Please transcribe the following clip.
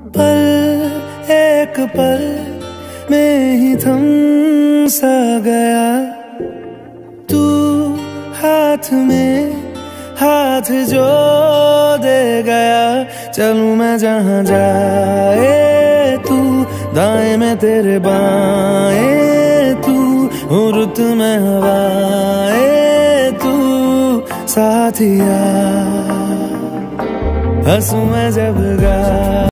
पल एक पल में ही थम सा गया, तू हाथ में हाथ जो दे गया। चलूं मैं जहां जाए तू, दाएं में तेरे बाएं तू, रुत में हवाएं तू साथिया, हंसूं मैं जब गा